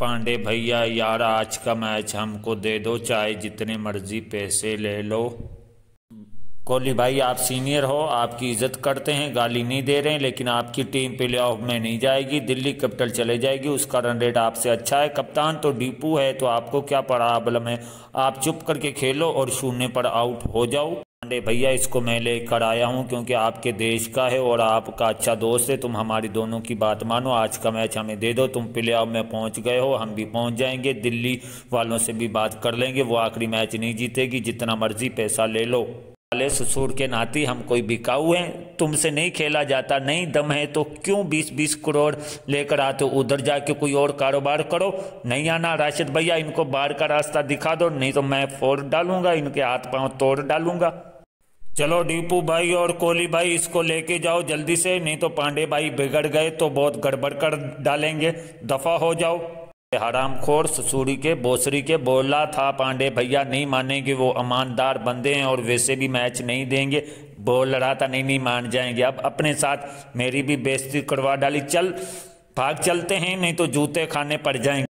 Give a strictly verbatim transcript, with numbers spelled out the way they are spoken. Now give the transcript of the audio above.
पांडे भैया यार आज का मैच हमको दे दो, चाहे जितने मर्जी पैसे ले लो। कोहली भाई आप सीनियर हो, आपकी इज्जत करते हैं, गाली नहीं दे रहे हैं, लेकिन आपकी टीम प्ले ऑफ में नहीं जाएगी, दिल्ली कैपिटल चले जाएगी। उसका रन रेट आपसे अच्छा है। कप्तान तो डीपू है, तो आपको क्या प्रॉब्लम है? आप चुप करके खेलो और शून्य पर आउट हो जाओ। पांडे भैया इसको मैं लेकर आया हूं क्योंकि आपके देश का है और आपका अच्छा दोस्त है। तुम हमारी दोनों की बात मानो, आज का मैच हमें दे दो। तुम प्ले ऑफ में पहुंच गए हो, हम भी पहुंच जाएंगे। दिल्ली वालों से भी बात कर लेंगे, वो आखिरी मैच नहीं जीतेगी, जितना मर्जी पैसा ले लो। वाले ससुर के नाती हम कोई बिकाऊ हैं? तुमसे नहीं खेला जाता, नहीं दम है तो क्यों बीस बीस करोड़ लेकर आते हो? उधर जाके कोई और कारोबार करो। नहीं आना राशिद भैया, इनको बाहर का रास्ता दिखा दो, नहीं तो मैं फोड़ डालूंगा, इनके हाथ पांव तोड़ डालूंगा। चलो डीपू भाई और कोहली भाई इसको लेके जाओ जल्दी से, नहीं तो पांडे भाई बिगड़ गए तो बहुत गड़बड़ कर डालेंगे। दफा हो जाओ। हरामखोर ससुरी के बोसरी के बोला था, पांडे भैया नहीं मानेंगे, वो ईमानदार बंदे हैं और वैसे भी मैच नहीं देंगे। बोल रहा था नहीं नहीं मान जाएंगे, अब अपने साथ मेरी भी बेइज्जती करवा डाली। चल भाग चलते हैं, नहीं तो जूते खाने पड़ जाएंगे।